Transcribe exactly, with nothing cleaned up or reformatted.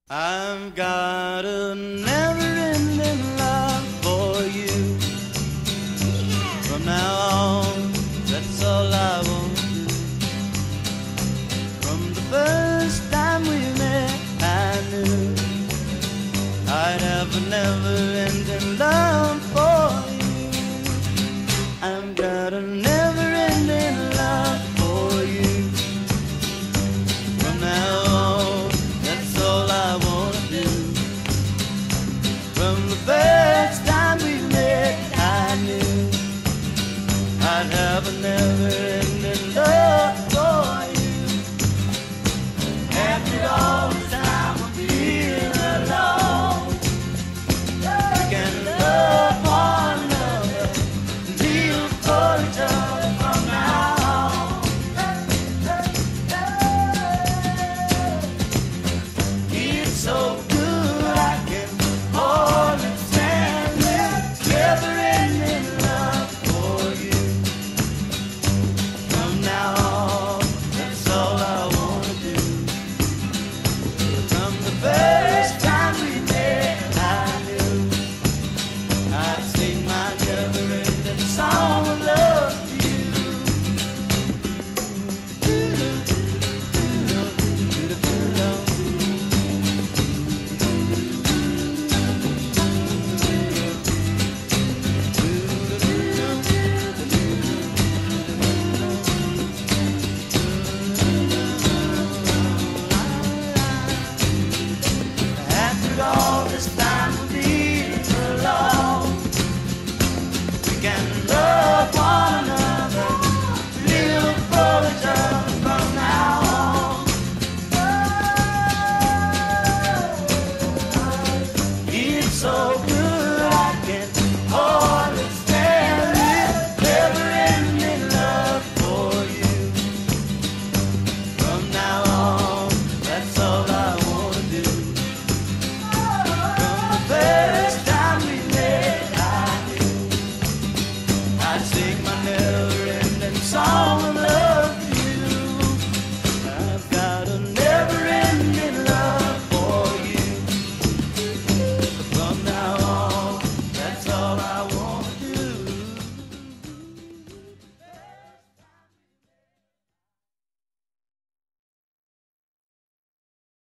I've got a never-ending love for you. From now on, that's all I want to do. From the first time we met, I knew I'd have a never-ending love for you. I've got a never-ending love for you. From now on, that's all I want to do. From the first time we met, I knew I'd have a never-ending love for you. After all the time of being alone, we can love one another, live for each other from now on. It's so good I can hardly stand it, never-ending love for you. From now on, that's all I want to do. From the first time we met, I knew I'd sing my never-ending song of love to you. After all this time of being alone, we can love one another, live for each other from now on. It's so good I can hardly stand it, never-ending love for you. From now on, that's all I want to do. From the first time we met, I knew I'd sing my never-ending song